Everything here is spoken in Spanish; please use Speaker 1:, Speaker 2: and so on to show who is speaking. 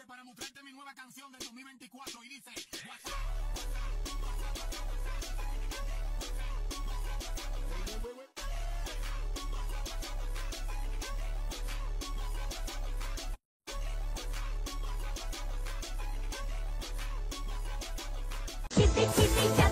Speaker 1: llamarte para mostrarte mi nueva canción del 2024 y dice
Speaker 2: Chippy, chippy,